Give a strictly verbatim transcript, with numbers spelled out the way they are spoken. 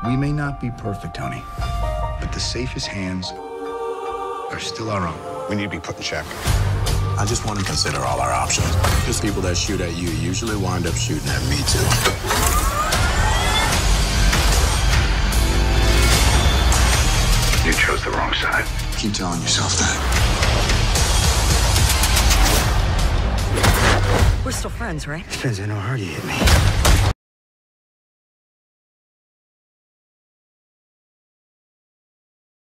We may not be perfect, Tony, but the safest hands are still our own. We need to be put in check. I just want to consider all our options. Because people that shoot at you usually wind up shooting at me, too. You chose the wrong side. Keep telling yourself that. We're still friends, right? Depends on how hard you hit me.